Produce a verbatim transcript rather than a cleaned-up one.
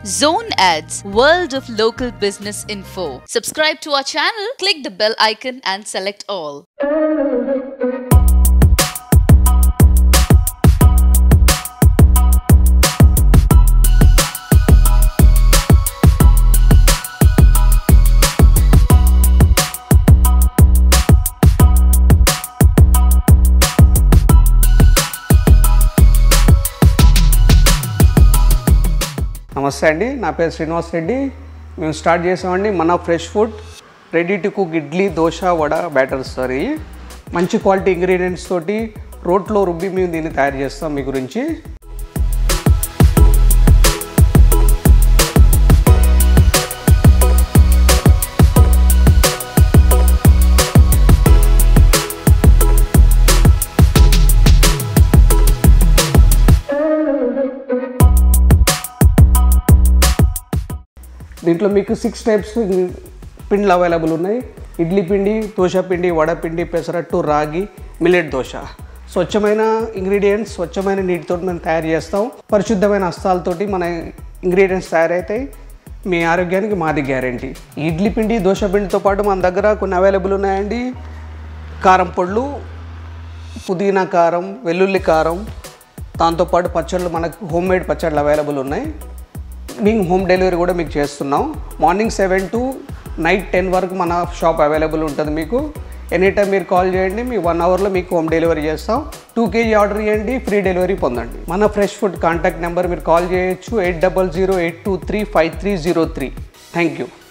Zone Ads, World of Local Business Info. Subscribe to our channel, click the bell icon and select all. నమస్తే అండి, నా పేరు శ్రీనివాస్ రెడ్డి. మేము start చేసామండి మన fresh food ready to cook idli, dosa, vada batters. Sorry మంచి quality ingredients తోటి రోట్లో రుబ్బి మేము దీన్ని తయారు చేస్తాం మీ గురించి. దీంట్లో మీకు సిక్స్ టైప్స్ పిండిలు అవైలబుల్ ఉన్నాయి. ఇడ్లీ పిండి, దోశ పిండి, వడపిండి, పెసరట్టు, రాగి, మిల్లెట్ దోశ. స్వచ్ఛమైన ఇంగ్రీడియంట్స్, స్వచ్ఛమైన నీటితో మేము తయారు చేస్తాం. పరిశుద్ధమైన హస్తాలతోటి మన ఇంగ్రీడియంట్స్ తయారవుతాయి. మీ ఆరోగ్యానికి మాది గ్యారంటీ. ఇడ్లీ పిండి, దోశ పిండితో పాటు మన దగ్గర కొన్ని అవైలబుల్ ఉన్నాయండి. కారం పొడులు, పుదీనా కారం, వెల్లుల్లి కారం, దాంతోపాటు పచ్చళ్ళు, మనకు హోమ్ మేడ్ పచ్చళ్ళు అవైలబుల్ ఉన్నాయి. మేము హోమ్ డెలివరీ కూడా మీకు చేస్తున్నాం. Morning seven to night ten వరకు మన షాప్ అవైలబుల్ ఉంటుంది. మీకు ఎనీ టైం మీరు కాల్ చేయండి, మీ వన్ అవర్లో మీకు హోమ్ డెలివరీ చేస్తాం. టూ కేజీ ఆర్డర్ చేయండి, ఫ్రీ డెలివరీ పొందండి. మన ఫ్రెష్ ఫుడ్ కాంటాక్ట్ నెంబర్ మీరు కాల్ చేయొచ్చు, eight double zero eight two three five three zero three. Thank you.